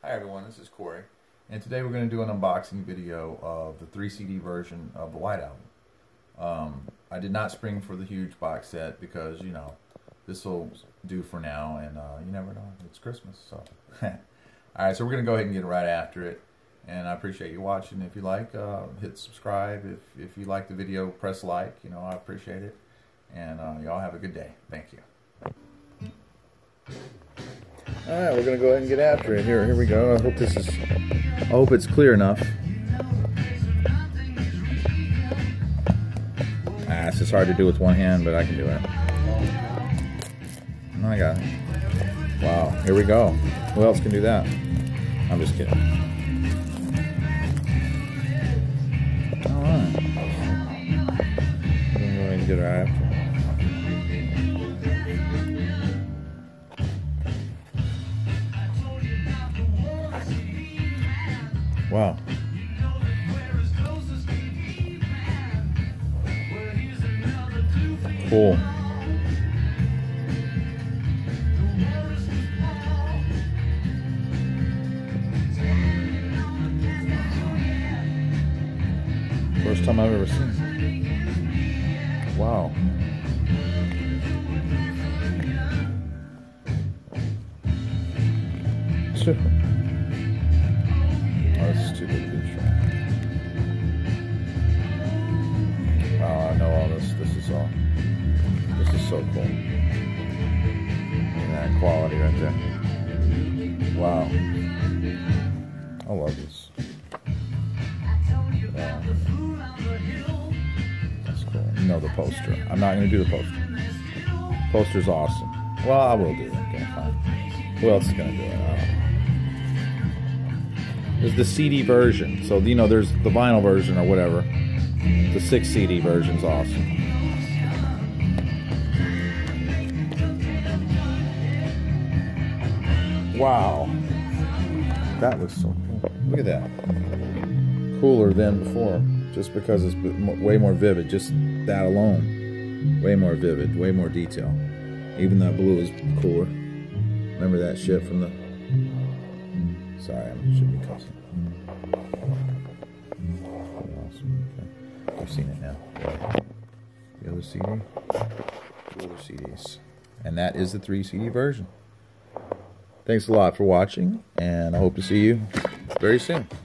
Hi everyone, this is Corey, and today we're going to do an unboxing video of the 3 CD version of the White Album. I did not spring for the huge box set because, you know, this will do for now, and you never know, it's Christmas, so. Alright, so we're going to go ahead and get right after it, and I appreciate you watching. If you like, hit subscribe. If you like the video, press like, you know, I appreciate it, and y'all have a good day. Thank you. Alright, we're going to go ahead and get after it. Here we go. I hope it's clear enough. It's just hard to do with one hand, but I can do it. I got it. Wow, here we go. Who else can do that? I'm just kidding. Alright. We're going to go ahead and get her after. Wow. Cool. First time I've ever seen it. Wow. Super. That's too big to try. Wow, I know all this. This is so cool. And that quality right there. Wow. I love this. Wow. That's cool. You know the poster. I'm not going to do the poster. Poster's awesome. Well, I will do it. Okay, fine. Who else is going to do it? There's the CD version. So, you know, there's the vinyl version or whatever. The 6 CD version's awesome. Wow. That looks so cool. Look at that. Cooler than before. Just because it's way more vivid. Just that alone. Way more vivid. Way more detail. Even that blue is cooler. Remember that shit from the... Sorry, I shouldn't be cussing. Awesome. Okay. I've seen it now. The other CD. 2 other CDs. And that is the 3 CD version. Thanks a lot for watching, and I hope to see you very soon.